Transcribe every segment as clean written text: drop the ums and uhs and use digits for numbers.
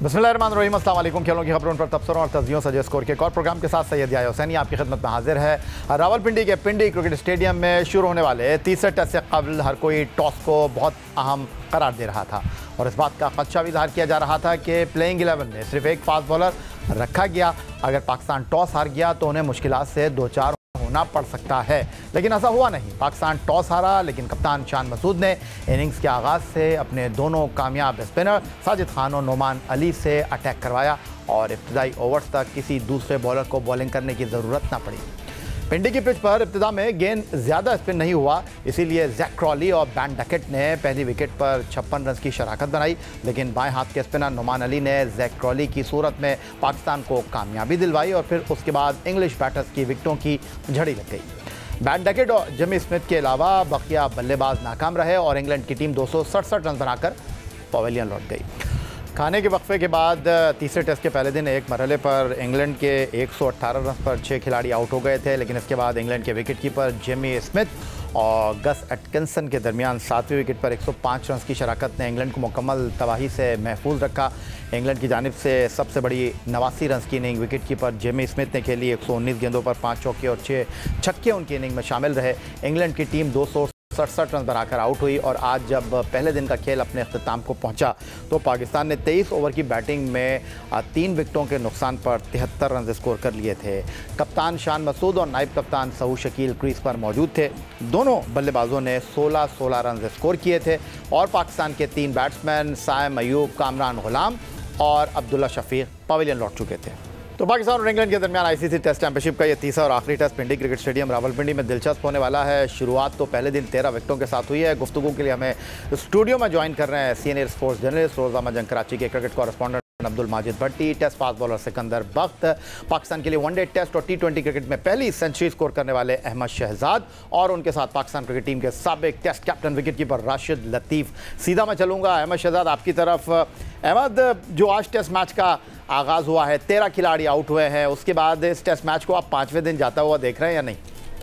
बिस्मिल्लाहिर्रहमानिर्रहीम, अस्सलाम वालेकुम। खेलों की खबरों पर तबसरों और तस्वीरों सजे स्कोर के एक और प्रोग्राम के साथ सैयद याह्या हुसैनी आपकी खिदमत में हाजिर है। रावलपिंडी के पिंडी क्रिकेट स्टेडियम में शुरू होने वाले तीसरे टेस्ट से कबल हर कोई टॉस को बहुत अहम करार दे रहा था और इस बात का खदशा भी इजहार किया जा रहा था कि प्लेइंग 11 में सिर्फ एक फास्ट बॉलर रखा गया। अगर पाकिस्तान टॉस हार गया तो उन्हें मुश्किलात से दो चार होना पड़ सकता है, लेकिन ऐसा हुआ नहीं। पाकिस्तान टॉस हारा, लेकिन कप्तान शान मसूद ने इनिंग्स के आगाज़ से अपने दोनों कामयाब स्पिनर साजिद खान और नोमान अली से अटैक करवाया और इब्तिदाई ओवर्स तक किसी दूसरे बॉलर को बॉलिंग करने की ज़रूरत न पड़ी। पिंडी की पिच पर इब्तिदा में गेंद ज़्यादा स्पिन नहीं हुआ, इसीलिए जैक क्रॉली और बैन डकेट ने पहली विकेट पर 56 रन की शराकत बनाई, लेकिन बाएं हाथ के स्पिनर नोमान अली ने जैक क्रॉली की सूरत में पाकिस्तान को कामयाबी दिलवाई और फिर उसके बाद इंग्लिश बैटर्स की विकेटों की झड़ी लग गई। बैन डकेट और जिमी स्मिथ के अलावा बकिया बल्लेबाज नाकाम रहे और इंग्लैंड की टीम 267 रन बनाकर पवेलियन लौट गई। खाने के वक्फे के बाद तीसरे टेस्ट के पहले दिन एक मरहले पर इंग्लैंड के 118 रन पर 6 खिलाड़ी आउट हो गए थे, लेकिन इसके बाद इंग्लैंड के विकेट कीपर जिमी स्मिथ और गस एटकिंसन के दरमियान 7वीं विकेट पर 105 रन की शराकत ने इंग्लैंड को मुकम्मल तबाही से महफूज रखा। इंग्लैंड की जानिब से सबसे बड़ी 89 रन की inning wicket keeper Jimmy Smith ने खेली। 119 गेंदों पर 5 चौके और 6 छक्के उनकी इनिंग में शामिल रहे। इंग्लैंड की टीम 267 रन बनाकर आउट हुई और आज जब पहले दिन का खेल अपने अख्ताम को पहुंचा तो पाकिस्तान ने 23 ओवर की बैटिंग में 3 विकेटों के नुकसान पर 73 रन स्कोर कर लिए थे। कप्तान शान मसूद और नायब कप्तान सहू शकील क्रीज पर मौजूद थे। दोनों बल्लेबाजों ने 16-16 रन स्कोर किए थे और पाकिस्तान के 3 बैट्समैन साइम अयूब, कामरान गुलाम और अब्दुल्ला शफीक पवेलियन लौट चुके थे। तो पाकिस्तान और इंग्लैंड के दरमियान आईसीसी टेस्ट चैंपियनशिप का ये तीसरा और आखिरी test Pindi cricket stadium Rawalpindi में दिलचस्प होने वाला है। शुरुआत तो पहले दिन 13 विकेटों के साथ हुई है। गुफ्तगू के लिए हमें स्टूडियो में ज्वाइन कर रहे हैं senior sports journalist रोज़ामा Jang, Karachi के cricket correspondent Abdul Majid Bhatti, test fast bowler Sikandar Bakht, Pakistan के लिए वनडे टेस्ट और T20 क्रिकेट में पहली सेंचुरी स्कोर करने वाले अहमद शहजाद और उनके साथ पाकिस्तान क्रिकेट टीम के साबिक test captain wicket keeper Rashid Latif. सीधा मैं चलूँगा अहमद शहजाद आपकी तरफ। अहमद, जो आज टेस्ट मैच का आगाज़ हुआ है, 13 खिलाड़ी आउट हुए हैं, उसके बाद इस टेस्ट मैच को आप 5वें दिन जाता हुआ देख रहे हैं या नहीं?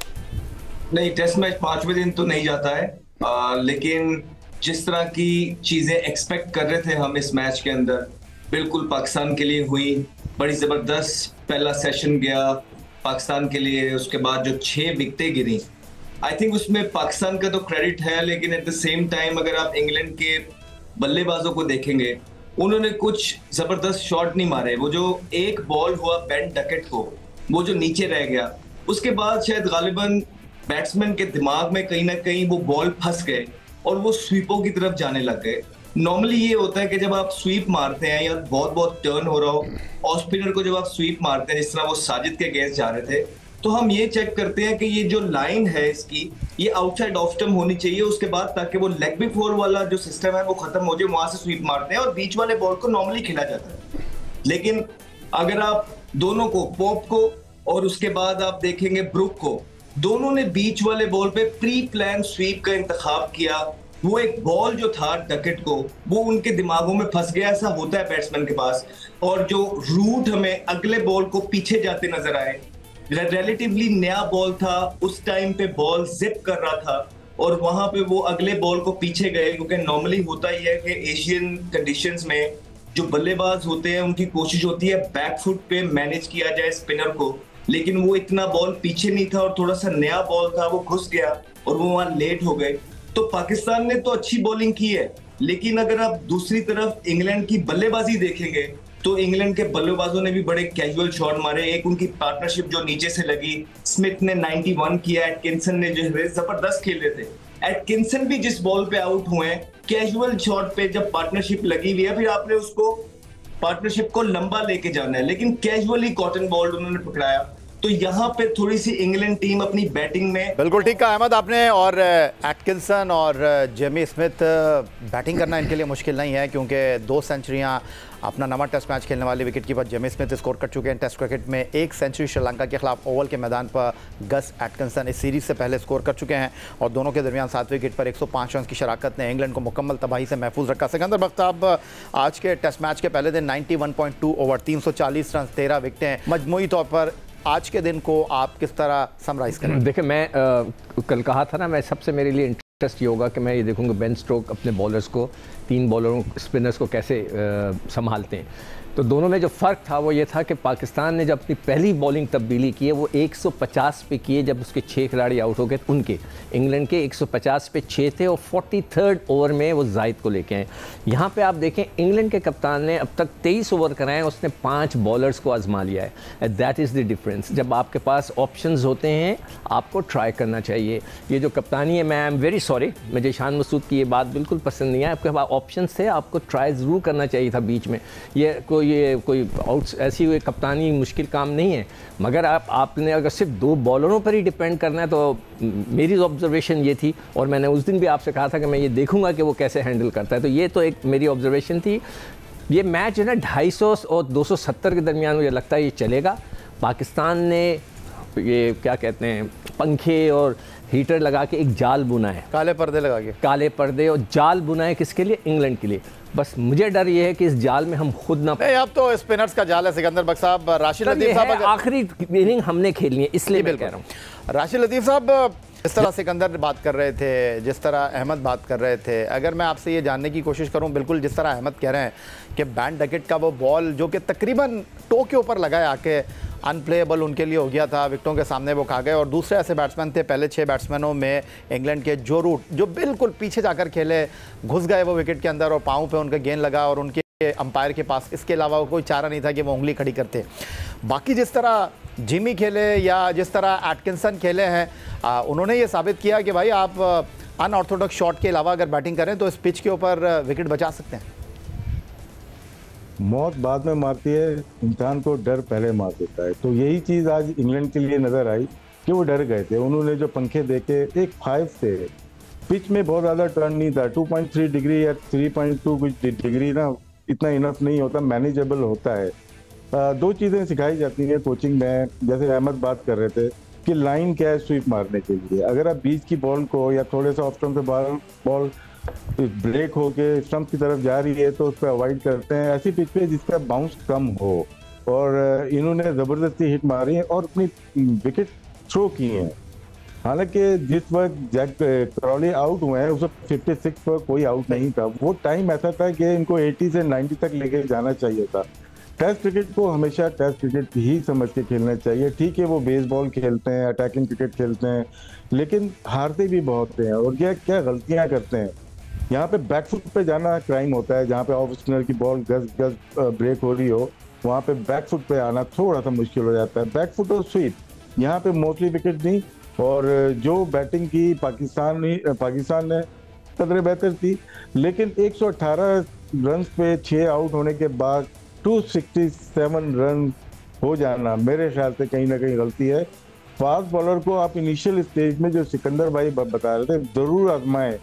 नहीं, टेस्ट मैच 5वें दिन तो नहीं जाता है, लेकिन जिस तरह की चीजें एक्सपेक्ट कर रहे थे हम इस मैच के अंदर, बिल्कुल पाकिस्तान के लिए हुई। बड़ी जबरदस्त पहला सेशन गया पाकिस्तान के लिए, उसके बाद जो 6 विकेटें गिरी, आई थिंक उसमें पाकिस्तान का तो क्रेडिट है, लेकिन एट द सेम टाइम अगर आप इंग्लैंड के बल्लेबाजों को देखेंगे, उन्होंने कुछ जबरदस्त शॉट नहीं मारे। वो जो एक बॉल हुआ बैन डकेट को, वो जो नीचे रह गया, उसके बाद शायद गालिबन बैट्समैन के दिमाग में कहीं ना कहीं वो बॉल फंस गए और वो स्वीपों की तरफ जाने लग गए। नॉर्मली ये होता है कि जब आप स्वीप मारते हैं या बहुत टर्न हो रहा हो और स्पिनर को जब आप स्वीप मारते हैं, जिस तरह वो साजिद के अगेंस्ट जा रहे थे, तो हम ये चेक करते हैं कि ये जो लाइन है इसकी, ये आउटसाइड ऑफ स्टंप होनी चाहिए उसके बाद, ताकि वो लेग बिफोर वाला जो सिस्टम है वो खत्म हो जाए। वहां से स्वीप मारते हैं और बीच वाले बॉल को नॉर्मली खेला जाता है। लेकिन अगर आप दोनों को, पॉप को और उसके बाद आप देखेंगे ब्रुक को, दोनों ने बीच वाले बॉल पे प्री प्लान स्वीप का इंतखाब किया। वो एक बॉल जो था डकेट को, वो उनके दिमागों में फंस गया। ऐसा होता है बैट्समैन के पास, और जो रूट हमें अगले बॉल को पीछे जाते नजर आए, रिलेटिवली नया बॉल था, उस टाइम पे बॉल जिप कर रहा था और वहां पे वो अगले बॉल को पीछे गए, क्योंकि नॉर्मली होता ही है कि एशियन कंडीशंस में जो बल्लेबाज होते हैं उनकी कोशिश होती है बैक फुट पे मैनेज किया जाए स्पिनर को, लेकिन वो इतना बॉल पीछे नहीं था और थोड़ा सा नया बॉल था, वो घुस गया और वो वहां लेट हो गए। तो पाकिस्तान ने तो अच्छी बॉलिंग की है, लेकिन अगर आप दूसरी तरफ इंग्लैंड की बल्लेबाजी देखेंगे तो इंग्लैंड के बल्लेबाजों ने भी बड़े कैजुअल शॉट मारे। एक उनकी पार्टनरशिप जो नीचे से लगी, स्मिथ ने 91 किया, एटकिंसन ने जो है जबरदस्त खेल रहे थे। एटकिंसन भी जिस बॉल पे आउट हुए हैं, कैजुअल शॉट पे जब पार्टनरशिप लगी हुई है, फिर आपने उसको पार्टनरशिप को लंबा लेके जाना है, लेकिन कैजुअली कॉटन बॉल उन्होंने पकड़ाया। तो यहाँ पे थोड़ी सी इंग्लैंड टीम अपनी बैटिंग में, बिल्कुल ठीक कहा अहमद आपने। और एटकिंसन और जेमी स्मिथ, बैटिंग करना इनके लिए मुश्किल नहीं है, क्योंकि 2 सेंचुरियाँ अपना नवा टेस्ट मैच खेलने वाले wicket keeper Jamie Smith score कर चुके हैं। टेस्ट क्रिकेट में 1 सेंचुरी श्रीलंका के खिलाफ ओवल के मैदान पर गस एटकिंसन इस सीरीज से पहले स्कोर कर चुके हैं और दोनों के दरमियान 7 विकेट पर 105 रन की शराकत ने इंग्लैंड को मुकम्मल तबाही से महफूज रखा। सिकंदर बख्त, अब आज के टेस्ट मैच के पहले दिन 91.2 ओवर, 340 रन, 13 विकेटें, मजमूई तौर पर आज के दिन को आप किस तरह समराइज करें? देखिए, मैं कल कहा था ना, मैं सबसे मेरे लिए इंटरेस्ट ये होगा कि मैं ये देखूंगा बेन स्टोक अपने बॉलर्स को, 3 बॉलरों स्पिनर्स को कैसे संभालते हैं। तो दोनों में जो फ़र्क था वो ये था कि पाकिस्तान ने जब अपनी पहली बॉलिंग तब्दीली की है वो 150 पे किए, जब उसके 6 खिलाड़ी आउट हो गए उनके। इंग्लैंड के 150 पे 6 थे और 43rd ओवर में वो जायद को लेके आए। यहाँ पे आप देखें इंग्लैंड के कप्तान ने अब तक 23 ओवर कराए, उसने 5 बॉलर्स को आजमा लिया है। That is the difference. जब आपके पास ऑप्शंस होते हैं आपको ट्राई करना चाहिए। ये जो कप्तानी है, मैं आई एम वेरी सॉरी, मुझे शान मसूद की ये बात बिल्कुल पसंद नहीं है। आपके पास ऑप्शंस थे, आपको ट्राई ज़रूर करना चाहिए था बीच में। ये कोई आउट ऐसी हुई कप्तानी मुश्किल काम नहीं है, मगर आपने अगर सिर्फ 2 बॉलरों पर ही डिपेंड करना है तो मेरी ऑब्जर्वेशन ये थी, और मैंने उस दिन भी आपसे कहा था कि मैं ये देखूंगा कि वो कैसे हैंडल करता है। तो ये तो एक मेरी ऑब्जर्वेशन थी। ये मैच जो है ना 250 और 270 के दरमियान मुझे लगता है ये चलेगा। पाकिस्तान ने ये क्या कहते हैं पंखे और हीटर लगा के एक जाल बुना है, काले पर्दे लगा के, काले पर्दे और जाल बुना है किसके लिए? इंग्लैंड के लिए। बस मुझे डर ये है कि इस जाल में हम खुद ना नहीं। अब तो स्पिनर्स का जाल है सिकंदर बख्श साहब। राशिद लतीफ़ साहब आखिरी इनिंग हमने खेलनी है, इसलिए मैं कह रहा हूँ। राशिद लतीफ़ साहब जिस तरह सिकंदर बात कर रहे थे, जिस तरह अहमद बात कर रहे थे, अगर मैं आपसे ये जानने की कोशिश करूं, बिल्कुल जिस तरह अहमद कह रहे हैं कि बैन डकेट का वो बॉल जो कि तकरीबन टो के ऊपर लगाया आके अनप्लेएबल उनके लिए हो गया था, विकेटों के सामने वो खा गए। और दूसरे ऐसे बैट्समैन थे पहले 6 बैट्समैनों में इंग्लैंड के, जो रूट जो बिल्कुल पीछे जाकर खेले, घुस गए वो विकेट के अंदर और पाँव पे उनका गेंद लगा और उनके अंपायर के पास इसके अलावा कोई चारा नहीं था कि वो उंगली खड़ी करते। बाकी जिस तरह जिमी खेले या जिस तरह एटकिंसन खेले हैं, उन्होंने ये साबित किया कि भाई आप अनऑर्थोडॉक्स शॉट के अलावा अगर बैटिंग करें तो इस पिच के ऊपर विकेट बचा सकते हैं। मौत बाद में मारती है, इंसान को डर पहले मार देता है। तो यही चीज़ आज इंग्लैंड के लिए नज़र आई कि वो डर गए थे। उन्होंने जो पंखे देखे, एक 5 थे, पिच में बहुत ज़्यादा टर्न नहीं था, 2.3 डिग्री या 3.2 कुछ डिग्री ना, इतना इनफ नहीं होता, मैनेजेबल होता है। 2 चीज़ें सिखाई जाती हैं कोचिंग में, जैसे अहमद बात कर रहे थे कि लाइन क्या है स्वीप मारने के लिए। अगर आप बीच की बॉल को या थोड़े सा ऑफ स्टंप से बॉल ब्रेक होके स्टंप की तरफ जा रही है तो उस पर अवॉइड करते हैं ऐसी पिच पे जिसका बाउंस कम हो। और इन्होंने ज़बरदस्ती हिट मारी है और अपनी विकेट थ्रो की हैं। हालांकि जिस वक्त जैक क्रॉली आउट हुए हैं उस वक्त 56 पर कोई आउट नहीं था। वो टाइम ऐसा था कि इनको 80 से 90 तक लेके जाना चाहिए था। टेस्ट क्रिकेट को हमेशा टेस्ट क्रिकेट ही समझ के खेलना चाहिए। ठीक है वो बेसबॉल खेलते हैं, अटैकिंग क्रिकेट खेलते हैं, लेकिन हारते भी बहुत हैं और क्या गलतियां करते हैं। यहाँ पे बैकफुट पे जाना क्राइम होता है। जहाँ पे ऑफ स्पिनर की बॉल गज ब्रेक हो रही हो वहाँ पे बैकफुट पे आना थोड़ा सा मुश्किल हो जाता है। बैकफुट और स्वीप यहाँ पे मोस्टली विकेट नहीं। और जो बैटिंग की पाकिस्तान ने कदरे बेहतर थी, लेकिन 118 रन पे 6 आउट होने के बाद 267 रन हो जाना मेरे ख्याल से कहीं ना कहीं गलती है। फास्ट बॉलर को आप इनिशियल स्टेज में जो सिकंदर भाई बता रहे थे जरूर आजमाएं।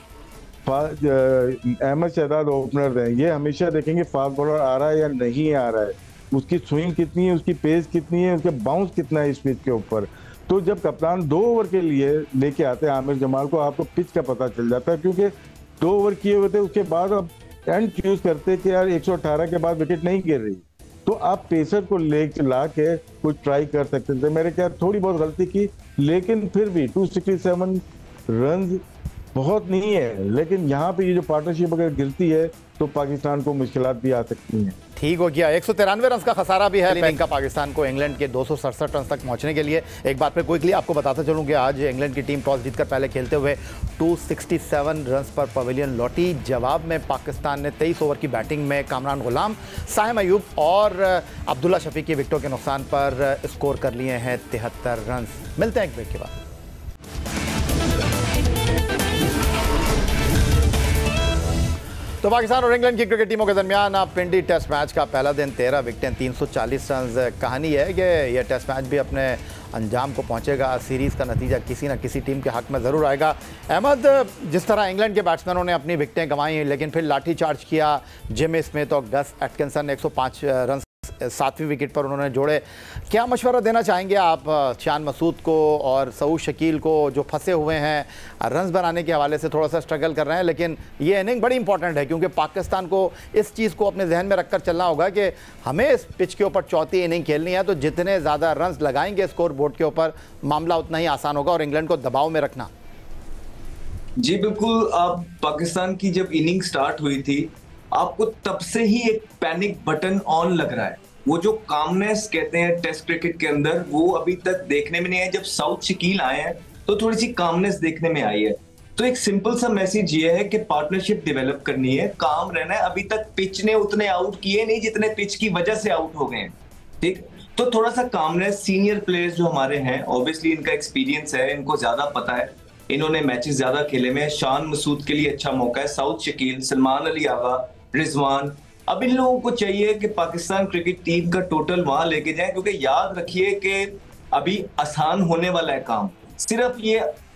अहमद शहजाद ओपनर हैं, ये हमेशा देखेंगे फास्ट बॉलर आ रहा है या नहीं आ रहा है, उसकी स्विंग कितनी है, उसकी पेस कितनी है, उसके बाउंस कितना है इस पिच के ऊपर। तो जब कप्तान 2 ओवर के लिए लेके आते हैं आमिर जमाल को, आपको पिच का पता चल जाता है, क्योंकि 2 ओवर किए हुए थे उसके बाद अब एंड चूज करते कि यार 118 के बाद विकेट नहीं गिर रही, तो आप पेसर को ला के कुछ ट्राई कर सकते थे। मेरे ख्याल थोड़ी बहुत गलती की, लेकिन फिर भी 267 रन बहुत नहीं है। लेकिन यहाँ पे ये जो पार्टनरशिप अगर गिरती है तो पाकिस्तान को मुश्किलात भी आ सकती हैं। ठीक हो गया। 193 रन का खसारा भी है इनिंग का पाकिस्तान को इंग्लैंड के 267 रन तक पहुंचने के लिए। एक बार फिर क्विकली आपको बताता चलूं कि आज इंग्लैंड की टीम टॉस जीतकर पहले खेलते हुए 267 रन पर पवेलियन लौटी। जवाब में पाकिस्तान ने 23 ओवर की बैटिंग में कामरान गुलाम, साइम अयूब और अब्दुल्ला शफीक की विकेटों के नुकसान पर स्कोर कर लिए हैं 73 रन। मिलते हैं एक ब्रेक के बाद। तो पाकिस्तान और इंग्लैंड की क्रिकेट टीमों के दरमियान पिंडी टेस्ट मैच का पहला दिन 13 विकेटें 340 रन। कहानी है कि यह टेस्ट मैच भी अपने अंजाम को पहुंचेगा। सीरीज़ का नतीजा किसी न किसी टीम के हक में ज़रूर आएगा। अहमद, जिस तरह इंग्लैंड के बैट्समैनों ने अपनी विकेटें गंवाई लेकिन फिर लाठी चार्ज किया, जिम स्मिथ और गस एटकिंसन ने 105 रन 7वीं विकेट पर उन्होंने जोड़े। क्या मशवरा देना चाहेंगे आप शान मसूद को और सऊद शकील को, जो फंसे हुए हैं रन्स बनाने के हवाले से थोड़ा सा स्ट्रगल कर रहे हैं, लेकिन ये इनिंग बड़ी इंपॉर्टेंट है क्योंकि पाकिस्तान को इस चीज़ को अपने जहन में रखकर चलना होगा कि हमें इस पिच के ऊपर चौथी इनिंग खेलनी है, तो जितने ज़्यादा रन्स लगाएंगे स्कोर बोर्ड के ऊपर मामला उतना ही आसान होगा और इंग्लैंड को दबाव में रखना। जी बिल्कुल। आप पाकिस्तान की जब इनिंग स्टार्ट हुई थी, आपको तब से ही एक पैनिक बटन ऑन लग रहा है। वो जो कामनेस कहते हैं टेस्ट क्रिकेट के अंदर, वो अभी तक देखने में नहीं है। जब साउथ शकील आए हैं तो थोड़ी सी कामनेस देखने में आई है। तो एक सिंपल सा मैसेज ये है कि पार्टनरशिप डेवलप करनी है, काम रहना है। अभी तक पिच ने उतने आउट किए नहीं जितने पिच की वजह से आउट हो गए हैं, ठीक। तो थोड़ा सा कामनेस, सीनियर प्लेयर्स जो हमारे हैं, ऑब्वियसली इनका एक्सपीरियंस है, इनको ज्यादा पता है, इन्होंने मैचेस ज्यादा खेले में। शान मसूद के लिए अच्छा मौका है, साउथ शकील, सलमान अली आगा, रिजवान। अब इन लोगों को चाहिए कि पाकिस्तान क्रिकेट टीम का टोटल वहां लेके जाएं, क्योंकि याद रखिए कि अभी आसान होने वाला है काम। सिर्फ ये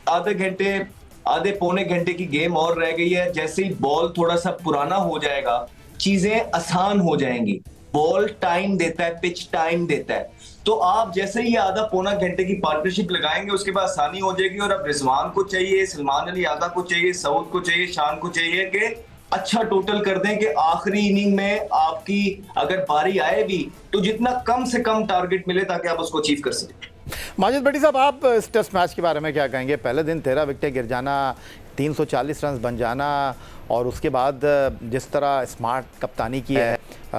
आधे पौने घंटे की गेम और रह गई है। जैसे ही बॉल थोड़ा सा पुराना हो जाएगा, चीजें आसान हो जाएंगी। बॉल टाइम देता है, पिच टाइम देता है। तो आप जैसे ही आधा पौना घंटे की पार्टनरशिप लगाएंगे, उसके बाद आसानी हो जाएगी। और अब रिजवान को चाहिए, सलमान अली आगा को चाहिए, सऊद को चाहिए, शान को चाहिए कि अच्छा टोटल कर दें कि आखिरी इनिंग में आपकी अगर बारी आए भी तो जितना कम से कम टारगेट मिले ताकि आप उसको अचीव कर सकें। माजिद भट्टी साहब, आप इस टेस्ट मैच के बारे में क्या कहेंगे? पहले दिन 13 विकेटें गिर जाना, 340 रन बन जाना, और उसके बाद जिस तरह स्मार्ट कप्तानी की है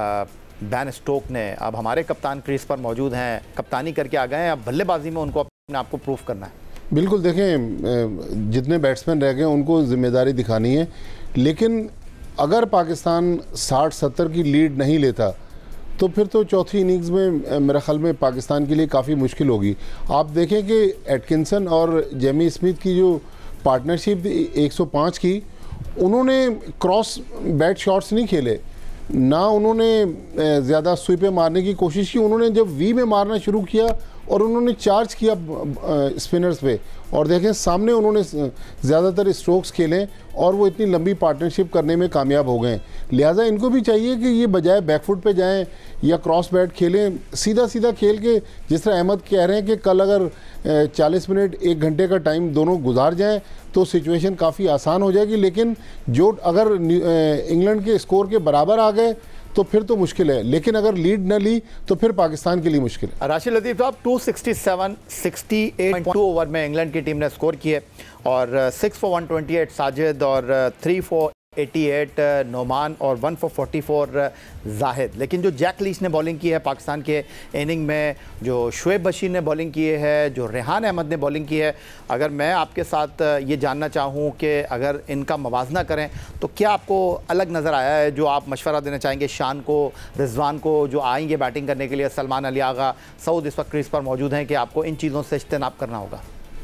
बैन स्टोक ने, अब हमारे कप्तान क्रीज पर मौजूद हैं, कप्तानी करके आ गए हैं, अब बल्लेबाजी में उनको अपने आप को प्रूफ करना है। बिल्कुल, देखें जितने बैट्समैन रह गए उनको जिम्मेदारी दिखानी है, लेकिन अगर पाकिस्तान 60-70 की लीड नहीं लेता तो फिर तो चौथी इनिंग्स में मेरे ख्याल में पाकिस्तान के लिए काफ़ी मुश्किल होगी। आप देखें कि एटकिंसन और जेमी स्मिथ की जो पार्टनरशिप 105 की, उन्होंने क्रॉस बैट शॉट्स नहीं खेले, ना उन्होंने ज़्यादा स्वीपें मारने की कोशिश की। उन्होंने जब वी में मारना शुरू किया और उन्होंने चार्ज किया स्पिनर्स पे, और देखें सामने उन्होंने ज़्यादातर स्ट्रोक्स खेले और वो इतनी लंबी पार्टनरशिप करने में कामयाब हो गए। लिहाजा इनको भी चाहिए कि ये बजाय बैकफुट पे जाएं या क्रॉस बैट खेलें, सीधा सीधा खेल के, जिस तरह अहमद कह रहे हैं कि कल अगर 40 मिनट 1 घंटे का टाइम दोनों गुजार जाएं तो सिचुएशन काफ़ी आसान हो जाएगी। लेकिन जो अगर इंग्लैंड के स्कोर के बराबर आ गए तो फिर तो मुश्किल है, लेकिन अगर लीड न ली तो फिर पाकिस्तान के लिए मुश्किल है। राशिद लतीफ़ साहब, 267 68.2 ओवर में इंग्लैंड की टीम ने स्कोर किए, और 6 for 128 साजिद, और 3 for 88 नोमान, और 1 for 44 जाहिद। लेकिन जो जैक लीच ने बॉलिंग की है पाकिस्तान के इनिंग में, जो शुएब बशीर ने बॉलिंग की है, जो रेहान अहमद ने बॉलिंग की है, अगर मैं आपके साथ ये जानना चाहूँ कि अगर इनका मवाजना करें तो क्या आपको अलग नज़र आया है जो आप मशवरा देना चाहेंगे शान को, रिजवान को, जो आएंगे बैटिंग करने के लिए? सलमान अली आगा, सऊद इस वक्त क्रीज पर मौजूद हैं, कि आपको इन चीज़ों से इज्तनाब करना होगा?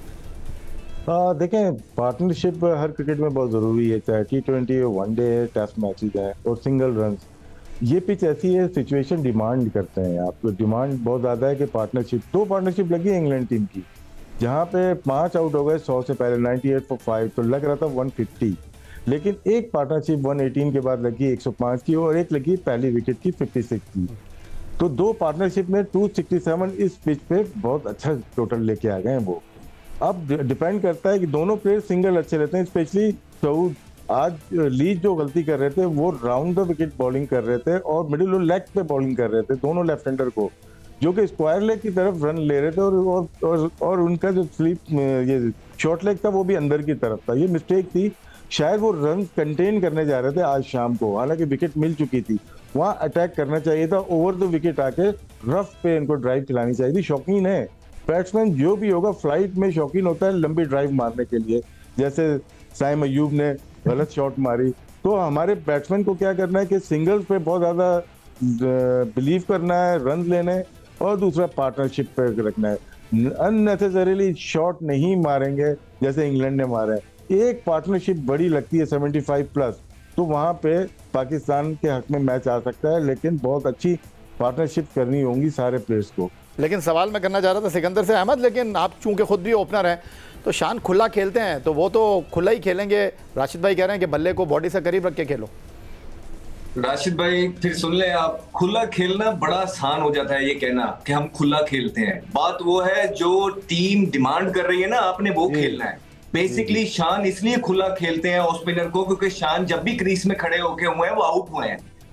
देखें, पार्टनरशिप हर क्रिकेट में बहुत ज़रूरी है, चाहे T20 हो, वनडे है, टेस्ट मैचेस है, और सिंगल रन। ये पिच ऐसी है, सिचुएशन डिमांड करते हैं, आपको डिमांड बहुत ज़्यादा है कि पार्टनरशिप। 2 पार्टनरशिप लगी है इंग्लैंड टीम की, जहाँ पे 5 आउट हो गए 100 से पहले, 98 for 5, तो लग रहा था 150। लेकिन एक पार्टनरशिप 118 के बाद लगी 105 की, और एक लगी पहली विकेट की 56 की। तो 2 पार्टनरशिप में 267 इस पिच पे बहुत अच्छा टोटल लेके आ गए हैं वो। अब डिपेंड करता है कि दोनों प्लेयर सिंगल अच्छे रहते हैं, स्पेशली सऊद। आज लीज जो गलती कर रहे थे वो राउंड द विकेट बॉलिंग कर रहे थे और मिडिल और लेग पे बॉलिंग कर रहे थे, दोनों लेफ्ट हैंडर को, जो कि स्क्वायर लेग की तरफ रन ले रहे थे, और उनका जो स्लीप ये शॉर्ट लेग था वो भी अंदर की तरफ था। ये मिस्टेक थी, शायद वो रन कंटेन करने जा रहे थे आज शाम को, हालांकि विकेट मिल चुकी थी। वहाँ अटैक करना चाहिए था, ओवर द विकेट आके रफ पे इनको ड्राइव खिलानी चाहिए थी। शौकीन है बैट्समैन जो भी होगा, फ्लाइट में शौकीन होता है लंबी ड्राइव मारने के लिए, जैसे साइम अयूब ने गलत शॉट मारी। तो हमारे बैट्समैन को क्या करना है कि सिंगल्स पे बहुत ज़्यादा बिलीव करना है, रन लेने, और दूसरा पार्टनरशिप पे रखना है। अननेसेसरीली शॉट नहीं मारेंगे जैसे इंग्लैंड ने मारा है। एक पार्टनरशिप बड़ी लगती है 75+, तो वहाँ पे पाकिस्तान के हक में मैच आ सकता है, लेकिन बहुत अच्छी पार्टनरशिप करनी होंगी सारे प्लेयर्स को। लेकिन सवाल मैं करना चाह रहा था सिकंदर से अहमद, लेकिन आप चूंकि खुद भी ओपनर हैं तो शान खुला खेलते हैं, तो वो तो खुला ही खेलेंगे। राशिद भाई कह रहे हैं कि बल्ले को बॉडी से करीब रख के खेलो। राशिद भाई फिर सुन ले आप, खुला खेलना बड़ा आसान हो जाता है ये कहना कि हम खुला खेलते हैं। बात वो है जो टीम डिमांड कर रही है ना, आपने वो खेलना है। बेसिकली शान इसलिए खुला खेलते हैं ऑफ स्पिनर को, क्योंकि शान जब भी क्रीज में खड़े होके हुए हैं वो आउट हुए हैं।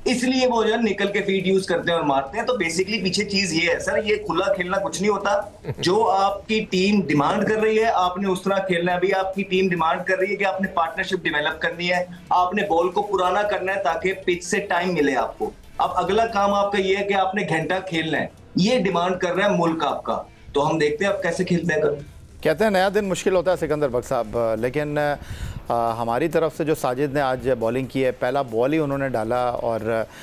इसलिए वो जो है निकल के फीट यूज करते हैं और मारते हैं। तो बेसिकली पीछे चीज ये है सर, ये खुला खेलना कुछ नहीं होता। जो आपकी टीम डिमांड कर रही है आपने उस तरह खेलना है। अभी आपकी टीम डिमांड कर रही है कि आपने पार्टनरशिप डेवलप करनी है, आपने बॉल को पुराना करना है ताकि पिच से टाइम मिले आपको। अब अगला काम आपका ये है कि आपने घंटा खेलना है, ये डिमांड कर रहा है मुल्क आपका। तो हम देखते हैं आप कैसे खेलते हैं। कहते हैं नया दिन मुश्किल होता है सिकंदर बख्श साहब, लेकिन हमारी तरफ से जो साजिद ने आज बॉलिंग की है, पहला बॉल ही उन्होंने डाला और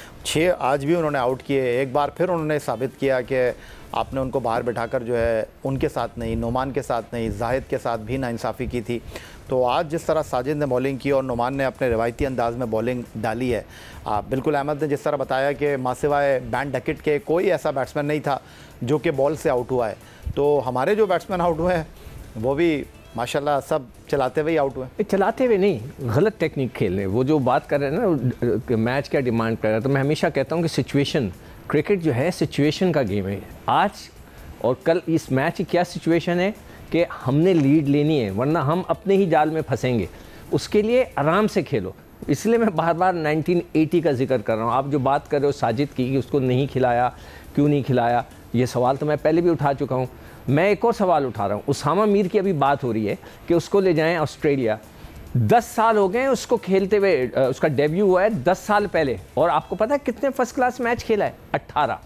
6 आज भी उन्होंने आउट किए। एक बार फिर उन्होंने साबित किया कि आपने उनको बाहर बिठाकर जो है उनके साथ नहीं, नुमान के साथ नहीं, जाहिद के साथ भी नाइंसाफ़ी की थी। तो आज जिस तरह साजिद ने बॉलिंग की और नुमान ने अपने रिवायती अंदाज में बॉलिंग डाली है, बिल्कुल अहमद ने जिस तरह बताया कि मासिवाए बैंड डकेट के कोई ऐसा बैट्समैन नहीं था जो कि बॉल से आउट हुआ है। तो हमारे जो बैट्समैन आउट हुए हैं वो भी माशाल्लाह सब चलाते हुए आउट हुए। चलाते हुए नहीं, गलत टेक्निक खेल रहे हैं। वो जो बात कर रहे हैं ना मैच क्या डिमांड कर रहा है, तो मैं हमेशा कहता हूँ कि सिचुएशन, क्रिकेट जो है सिचुएशन का गेम है। आज और कल इस मैच की क्या सिचुएशन है कि हमने लीड लेनी है, वरना हम अपने ही जाल में फंसेंगे। उसके लिए आराम से खेलो। इसलिए मैं बार बार 1980 का जिक्र कर रहा हूँ। आप जो बात कर रहे हो साजिद की कि उसको नहीं खिलाया, क्यों नहीं खिलाया, ये सवाल तो मैं पहले भी उठा चुका हूँ। मैं एक और सवाल उठा रहा हूँ। उसामा मीर की अभी बात हो रही है कि उसको ले जाएं ऑस्ट्रेलिया। 10 साल हो गए उसको खेलते हुए, उसका डेब्यू हुआ है 10 साल पहले, और आपको पता है कितने फर्स्ट क्लास मैच खेला है? 18।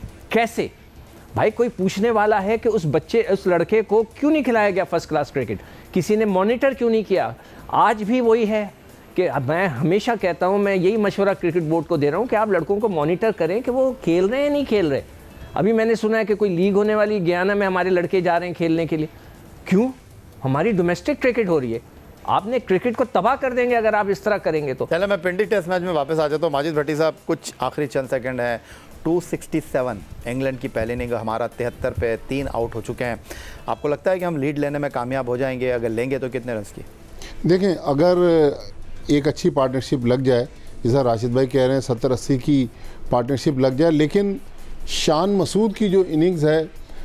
कैसे भाई? कोई पूछने वाला है कि उस बच्चे, उस लड़के को क्यों नहीं खिलाया गया फर्स्ट क्लास क्रिकेट? किसी ने मॉनिटर क्यों नहीं किया? आज भी वही है कि मैं हमेशा कहता हूँ, मैं यही मशवरा क्रिकेट बोर्ड को दे रहा हूँ कि आप लड़कों को मॉनिटर करें कि वो खेल रहे हैं नहीं खेल रहे। अभी मैंने सुना है कि कोई लीग होने वाली, गयाना में हमारे लड़के जा रहे हैं खेलने के लिए। क्यों? हमारी डोमेस्टिक क्रिकेट हो रही है। आपने क्रिकेट को तबाह कर देंगे अगर आप इस तरह करेंगे तो। चलो मैं पिंडी टेस्ट मैच में वापस आ जाता हूँ। माजिद भट्टी साहब, कुछ आखिरी चंद सेकंड है। 267 इंग्लैंड की पहली इनिंग, हमारा 73 पे 3 आउट हो चुके हैं। आपको लगता है कि हम लीड लेने में कामयाब हो जाएंगे? अगर लेंगे तो कितने रन की? देखें, अगर एक अच्छी पार्टनरशिप लग जाए, जैसा राशिद भाई कह रहे हैं 70-80 की पार्टनरशिप लग जाए, लेकिन शान मसूद की जो इनिंग्स है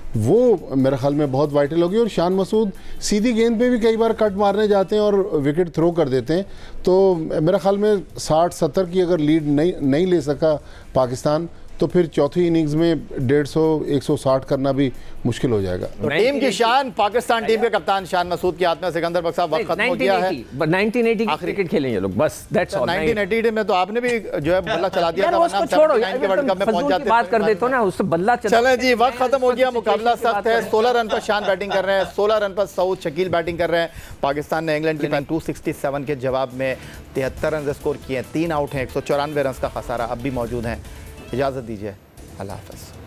वो मेरे ख्याल में बहुत वाइटल होगी। और शान मसूद सीधी गेंद पे भी कई बार कट मारने जाते हैं और विकेट थ्रो कर देते हैं। तो मेरे ख्याल में 60-70 की अगर लीड नहीं ले सका पाकिस्तान, तो फिर चौथी इनिंग्स में 150-160 करना भी मुश्किल हो जाएगा। तो टीम की शान, पाकिस्तान टीम के कप्तान शान मसूद की हाथ में। सिकंदर बख्श साहब, वक्त खत्म हो गया है। 1980 की क्रिकेट खेलेंगे लोग, बस दैट्स ऑल। 1980 में तो आपने भी जो है बल्ला चला दिया था, उसको छोड़ो, के वर्ल्ड कप में पहुंच जाते। बात कर देते हो ना, उससे बल्ला चला। चलें जी, वक्त खत्म हो गया। मुकाबला सख्त है। 16 रन पर शान बैटिंग कर रहे हैं, 16 रन पर सऊद शकील बैटिंग कर रहे हैं। पाकिस्तान ने इंग्लैंड की 267 के जवाब में 73 रन स्कोर किए हैं। 3 आउट हैं, 194 रन का खसारा अब भी मौजूद है। इजाज़त दीजिए, अल्लाह हाफ़िज़।